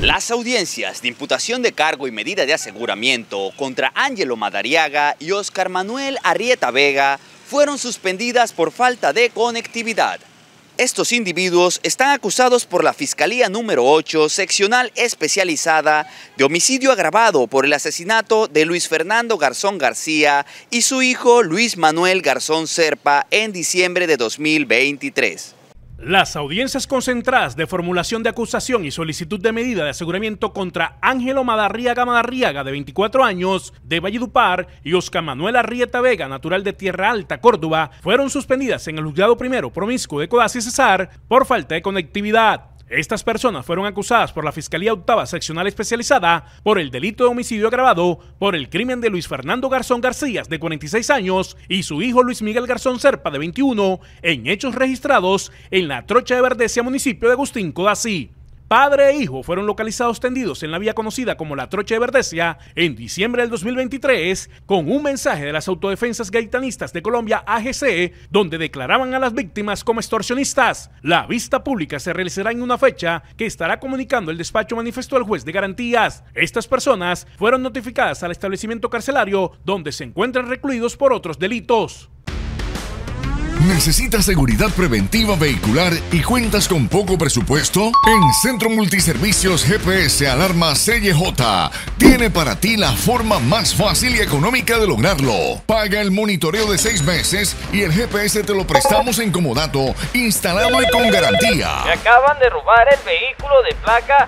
Las audiencias de imputación de cargo y medida de aseguramiento contra Ángelo Madariaga y Óscar Manuel Arrieta Vega fueron suspendidas por falta de conectividad. Estos individuos están acusados por la Fiscalía número 8, seccional especializada de homicidio agravado por el asesinato de Luis Fernando Garzón García y su hijo Luis Manuel Garzón Serpa en diciembre de 2023. Las audiencias concentradas de formulación de acusación y solicitud de medida de aseguramiento contra Ángelo Madariaga, de 24 años, de Valledupar, y Óscar Manuel Arrieta Vega, natural de Tierra Alta, Córdoba, fueron suspendidas en el Juzgado Primero Promiscuo de Codazzi y Cesar por falta de conectividad. Estas personas fueron acusadas por la Fiscalía Octava Seccional Especializada por el delito de homicidio agravado por el crimen de Luis Fernando Garzón García, de 46 años, y su hijo Luis Miguel Garzón Serpa, de 21, en hechos registrados en la Trocha de Verdecia, municipio de Agustín, Codazzi. Padre e hijo fueron localizados tendidos en la vía conocida como la Trocha de Verdecia en diciembre del 2023 con un mensaje de las Autodefensas Gaitanistas de Colombia, AGC, donde declaraban a las víctimas como extorsionistas. La vista pública se realizará en una fecha que estará comunicando el despacho, manifestó el juez de garantías. Estas personas fueron notificadas al establecimiento carcelario donde se encuentran recluidos por otros delitos. ¿Necesitas seguridad preventiva vehicular y cuentas con poco presupuesto? En Centro Multiservicios GPS Alarma CJ tiene para ti la forma más fácil y económica de lograrlo. Paga el monitoreo de 6 meses y el GPS te lo prestamos en comodato, instalado y con garantía. Me acaban de robar el vehículo de placa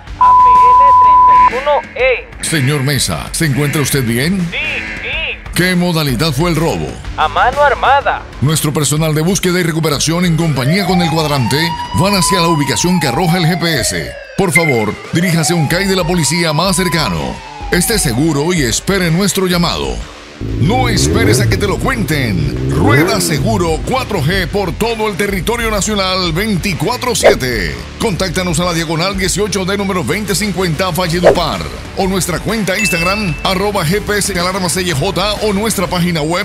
APL31E. Señor Mesa, ¿se encuentra usted bien? Sí. ¿Qué modalidad fue el robo? A mano armada. Nuestro personal de búsqueda y recuperación en compañía con el cuadrante van hacia la ubicación que arroja el GPS. Por favor, diríjase a un CAI de la policía más cercano. Esté seguro y espere nuestro llamado. No esperes a que te lo cuenten. Rueda seguro 4G por todo el territorio nacional 24/7. Contáctanos a la diagonal 18D número 2050 Valledupar o nuestra cuenta Instagram @GPSalarmacJ o nuestra página web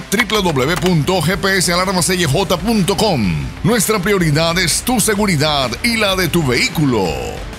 www.gpsalarmacj.com. Nuestra prioridad es tu seguridad y la de tu vehículo.